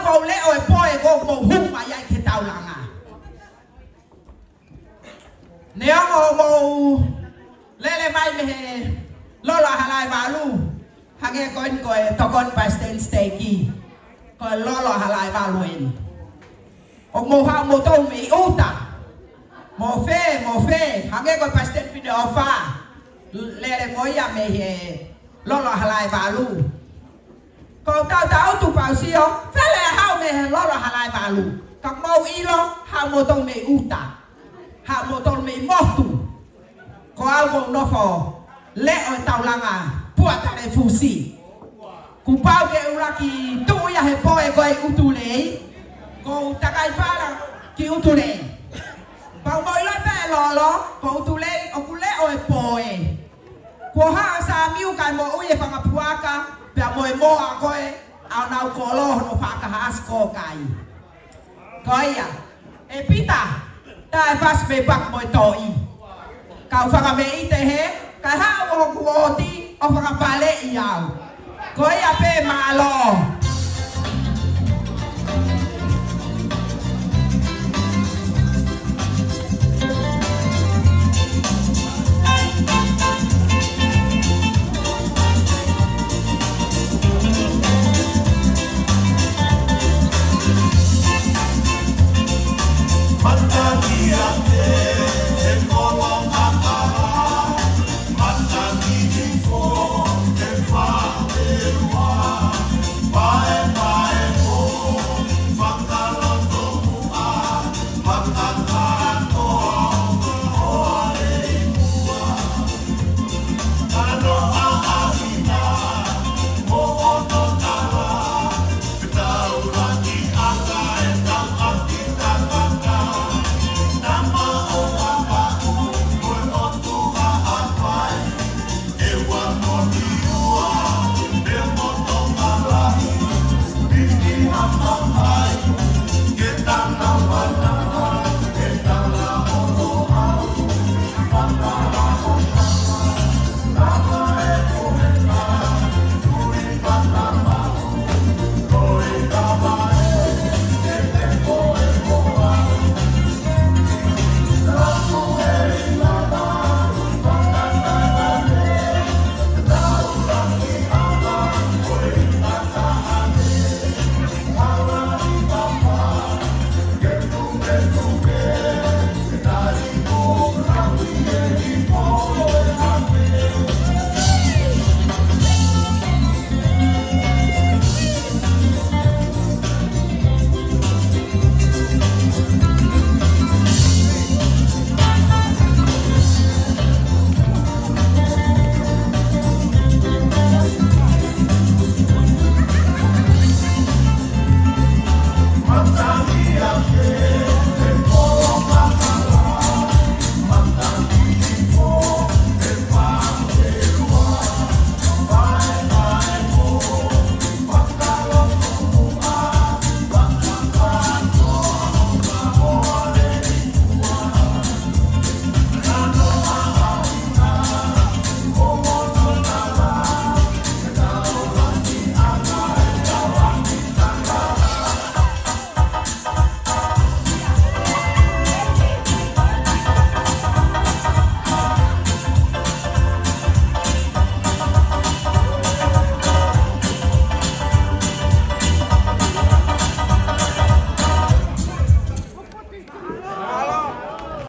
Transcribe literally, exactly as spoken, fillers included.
mau le o e poe go mau huma ia ke taulanga ne o mau lele mai me lola halai balu hage koin ko to kon pasten steki ko lola halai balu en o mo ha mo to me uta mo fe mo fe hage ko pasten pide ofa lele mo ia me he lola halai balu ko tao tao tu pau sio fele hau me lola halai balu ka mo ilo ha mo to me uta ha mo to me motu ko algo no fo le o taulanga puata le fusi ku pau ke uraki tu ya he poe ko e utule ko takai fala ki utule pau mo ilo pe lo lo ko utule o kule o e poe ko ha sa miu kai mo uye fanga puaka pe mo e mo a ko e au na ko lo no fa ka has ko kai ko ia e pita ta fas be bak mo toi kau fanga me ite he ka ha o ko ti o fanga pale iau ko ia pe malo